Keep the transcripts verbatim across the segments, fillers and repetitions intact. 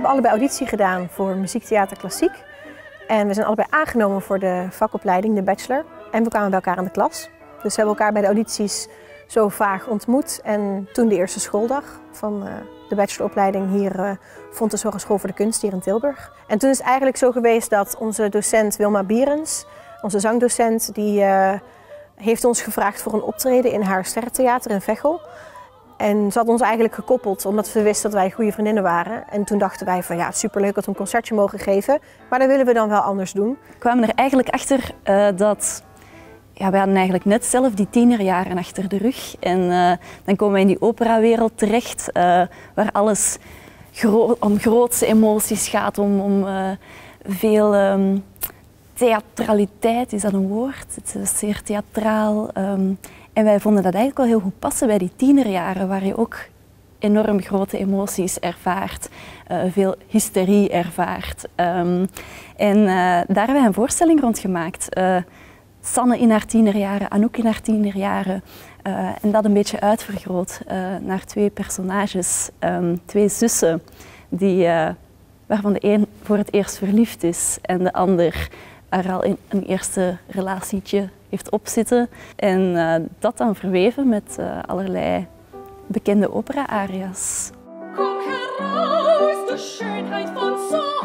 hebben allebei auditie gedaan voor muziektheater klassiek. En we zijn allebei aangenomen voor de vakopleiding, de bachelor. En we kwamen bij elkaar in de klas. Dus we hebben elkaar bij de audities zo vaag ontmoet. En toen de eerste schooldag van uh, de bacheloropleiding hier uh, vond de Hogeschool voor de Kunst hier in Tilburg. En toen is het eigenlijk zo geweest dat onze docent Wilma Bierens, onze zangdocent, die uh, heeft ons gevraagd voor een optreden in haar sterrentheater in Veghel. En ze had ons eigenlijk gekoppeld, omdat ze wist dat wij goede vriendinnen waren. En toen dachten wij van ja, superleuk dat we een concertje mogen geven, maar dat willen we dan wel anders doen. We kwamen er eigenlijk achter uh, dat, ja, we hadden eigenlijk net zelf die tienerjaren achter de rug. En uh, dan komen we in die operawereld terecht, uh, waar alles gro om grootse emoties gaat, om, om uh, veel um, theatraliteit, is dat een woord? Het is zeer theatraal. Um, En wij vonden dat eigenlijk wel heel goed passen bij die tienerjaren, waar je ook enorm grote emoties ervaart, uh, veel hysterie ervaart. Um, en uh, daar hebben wij een voorstelling rond gemaakt. Uh, Sanne in haar tienerjaren, Anouk in haar tienerjaren. Uh, en dat een beetje uitvergroot uh, naar twee personages, um, twee zussen, die, uh, waarvan de een voor het eerst verliefd is en de ander er al in een eerste relatietje heeft opzitten. En uh, dat dan verweven met uh, allerlei bekende opera-aria's. Kom heraus, de schönheid van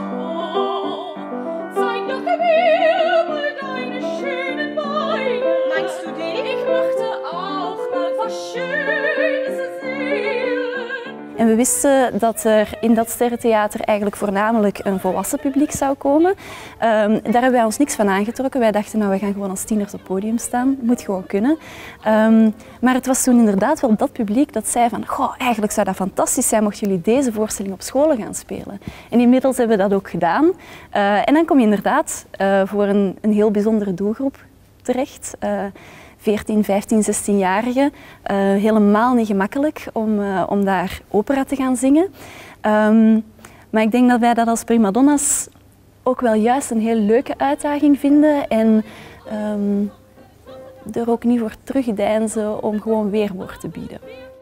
Sao. Zeig doch mir mal deine schönen Beine. Meinst du die? Ich möchte auch mal was Schönes sehen. En we wisten dat er in dat sterrentheater eigenlijk voornamelijk een volwassen publiek zou komen. Um, daar hebben wij ons niks van aangetrokken. Wij dachten, nou, we gaan gewoon als tieners op het podium staan. Moet gewoon kunnen. Um, maar het was toen inderdaad wel dat publiek dat zei van, goh, eigenlijk zou dat fantastisch zijn mochten jullie deze voorstelling op scholen gaan spelen. En inmiddels hebben we dat ook gedaan. Uh, en dan kom je inderdaad uh, voor een, een heel bijzondere doelgroep terecht. Uh, veertien, vijftien, zestienjarigen. Uh, helemaal niet gemakkelijk om, uh, om daar opera te gaan zingen. Um, maar ik denk dat wij dat als primadonna's ook wel juist een heel leuke uitdaging vinden. En um, er ook niet voor terugdeinzen om gewoon weerwoord te bieden.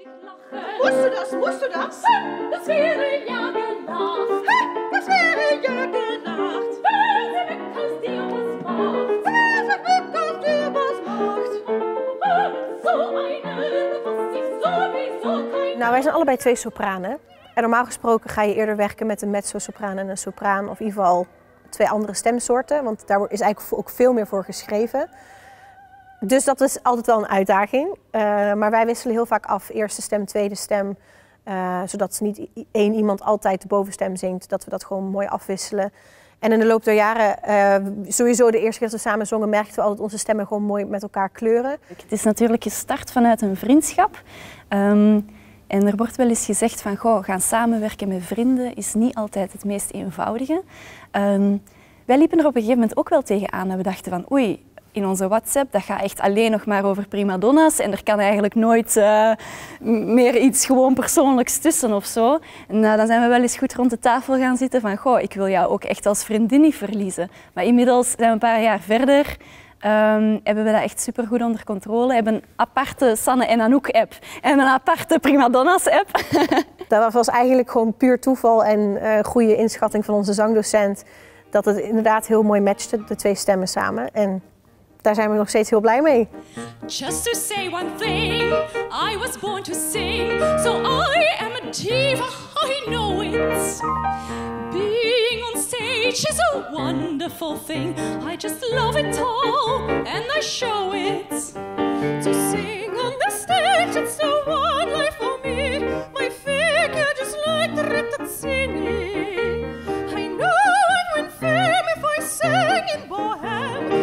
Moest du das? Moest du das? Das wäre ja gelacht. Das wäre ja gelacht. Wer weg aus dir was macht. Wer weg aus dir was macht. So eine, was ich sowieso kein... Nou, wij zijn allebei twee sopranen. En normaal gesproken ga je eerder werken met een mezzo-sopraan en een sopraan. Of in ieder geval twee andere stemsoorten. Want daar is eigenlijk ook veel meer voor geschreven. Dus dat is altijd wel een uitdaging. Uh, maar wij wisselen heel vaak af, eerste stem, tweede stem. Uh, zodat niet één iemand altijd de bovenstem zingt. Dat we dat gewoon mooi afwisselen. En in de loop der jaren, uh, sowieso de eerste keer dat we samen zongen, merkten we altijd dat onze stemmen gewoon mooi met elkaar kleuren. Het is natuurlijk gestart vanuit een vriendschap. Um, en er wordt wel eens gezegd van, goh, gaan samenwerken met vrienden is niet altijd het meest eenvoudige. Um, wij liepen er op een gegeven moment ook wel tegenaan dat we dachten van, oei, in onze WhatsApp, dat gaat echt alleen nog maar over primadonna's en er kan eigenlijk nooit uh, meer iets gewoon persoonlijks tussen of zo. En uh, dan zijn we wel eens goed rond de tafel gaan zitten van, goh, ik wil jou ook echt als vriendin niet verliezen. Maar inmiddels zijn we een paar jaar verder, um, hebben we dat echt supergoed onder controle. We hebben een aparte Sanne en Anouk app en een aparte primadonna's app. Dat was eigenlijk gewoon puur toeval en uh, goede inschatting van onze zangdocent. Dat het inderdaad heel mooi matchte, de twee stemmen samen. En daar zijn we nog steeds heel blij mee. Just to say one thing, I was born to sing, so I am a diva, I know it. Being on stage is a wonderful thing, I just love it all, and I show it. To sing on the stage, it's the one life for me, my figure just like the Ritazzini. I know I'd win fame if I sang in Bohème.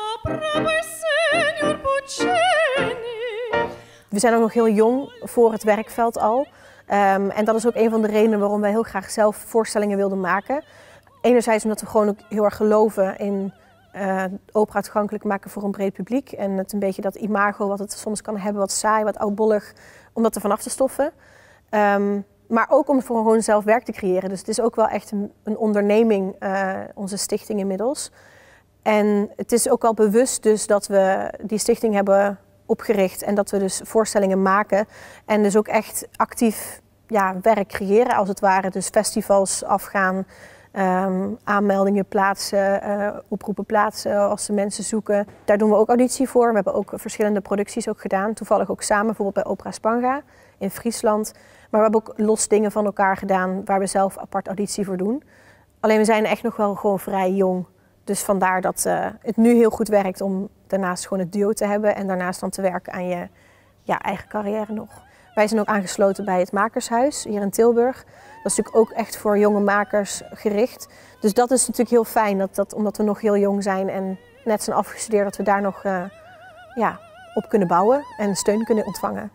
We zijn ook nog heel jong voor het werkveld al. Um, en dat is ook een van de redenen waarom wij heel graag zelf voorstellingen wilden maken. Enerzijds omdat we gewoon ook heel erg geloven in uh, opera toegankelijk maken voor een breed publiek. En het een beetje dat imago wat het soms kan hebben, wat saai, wat oudbollig, om dat er vanaf te stoffen. Um, maar ook om voor gewoon zelf werk te creëren. Dus het is ook wel echt een, een onderneming, uh, onze stichting inmiddels. En het is ook wel bewust dus dat we die stichting hebben opgericht en dat we dus voorstellingen maken. En dus ook echt actief ja, werk creëren als het ware. Dus festivals afgaan, um, aanmeldingen plaatsen, uh, oproepen plaatsen als ze mensen zoeken. Daar doen we ook auditie voor. We hebben ook verschillende producties ook gedaan. Toevallig ook samen, bijvoorbeeld bij Opera Spanga in Friesland. Maar we hebben ook los dingen van elkaar gedaan waar we zelf apart auditie voor doen. Alleen we zijn echt nog wel gewoon vrij jong. Dus vandaar dat uh, het nu heel goed werkt om daarnaast gewoon het duo te hebben en daarnaast dan te werken aan je ja, eigen carrière nog. Wij zijn ook aangesloten bij het Makershuis hier in Tilburg. Dat is natuurlijk ook echt voor jonge makers gericht. Dus dat is natuurlijk heel fijn, dat, dat, omdat we nog heel jong zijn en net zijn afgestudeerd, dat we daar nog uh, ja, op kunnen bouwen en steun kunnen ontvangen.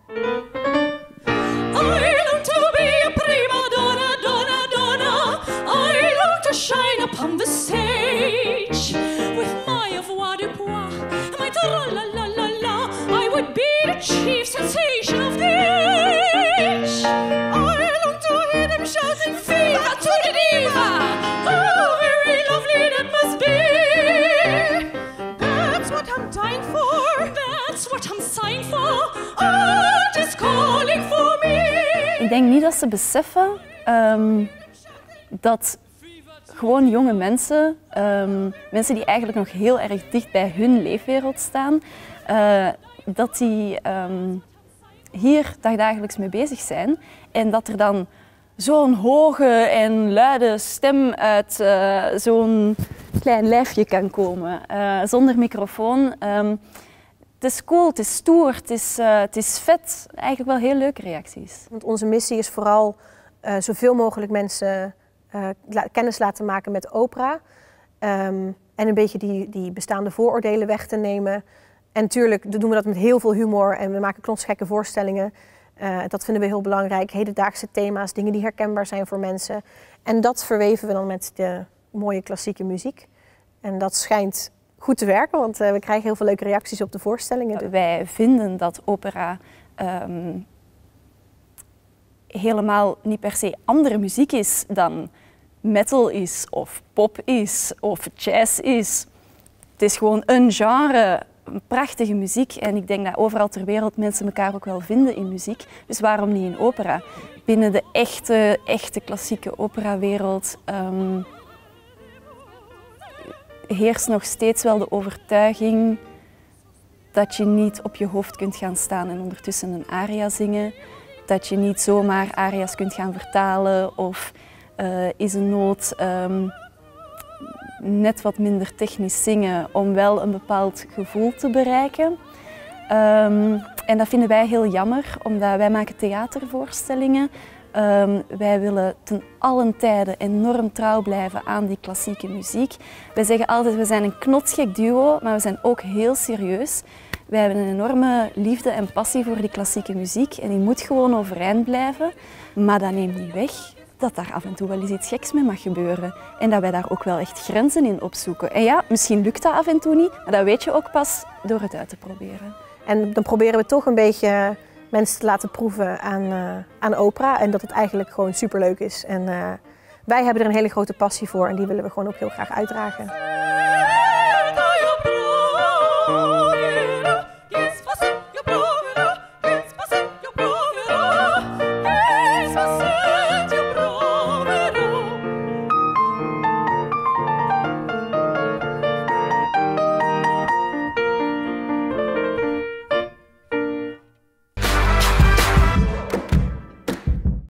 Shine upon the stage with my avoirdupois and my tra-la-la-la-la. I would be the chief sensation of the age. I long to hear them shouting "Viva to the diva!" Oh, very lovely that must be. That's what I'm dying for. That's what I'm signed for. Oh, it is calling for me. Ik denk niet dat ze beseffen um, dat gewoon jonge mensen, um, mensen die eigenlijk nog heel erg dicht bij hun leefwereld staan, uh, dat die um, hier dagdagelijks mee bezig zijn en dat er dan zo'n hoge en luide stem uit uh, zo'n klein lijfje kan komen, uh, zonder microfoon. Um, het is cool, het is stoer, het is, uh, het is vet. Eigenlijk wel heel leuke reacties. Want onze missie is vooral uh, zoveel mogelijk mensen Uh, kennis laten maken met opera um, en een beetje die, die bestaande vooroordelen weg te nemen. En natuurlijk doen we dat met heel veel humor en we maken knotsgekke voorstellingen. Uh, dat vinden we heel belangrijk. Hedendaagse thema's, dingen die herkenbaar zijn voor mensen. En dat verweven we dan met de mooie klassieke muziek. En dat schijnt goed te werken, want uh, we krijgen heel veel leuke reacties op de voorstellingen. Wij vinden dat opera um, helemaal niet per se andere muziek is dan metal is, of pop is, of jazz is. Het is gewoon een genre, een prachtige muziek. En ik denk dat overal ter wereld mensen elkaar ook wel vinden in muziek. Dus waarom niet in opera? Binnen de echte, echte klassieke operawereld um, heerst nog steeds wel de overtuiging dat je niet op je hoofd kunt gaan staan en ondertussen een aria zingen. Dat je niet zomaar aria's kunt gaan vertalen of uh, is een noot um, net wat minder technisch zingen om wel een bepaald gevoel te bereiken. Um, en dat vinden wij heel jammer, omdat wij maken theatervoorstellingen. Um, wij willen ten allen tijde enorm trouw blijven aan die klassieke muziek. Wij zeggen altijd, we zijn een knotsgek duo, maar we zijn ook heel serieus. Wij hebben een enorme liefde en passie voor die klassieke muziek en die moet gewoon overeind blijven. Maar dat neemt niet weg dat daar af en toe wel eens iets geks mee mag gebeuren. En dat wij daar ook wel echt grenzen in opzoeken. En ja, misschien lukt dat af en toe niet, maar dat weet je ook pas door het uit te proberen. En dan proberen we toch een beetje mensen te laten proeven aan, uh, aan opera en dat het eigenlijk gewoon superleuk is. En uh, wij hebben er een hele grote passie voor en die willen we gewoon ook heel graag uitdragen.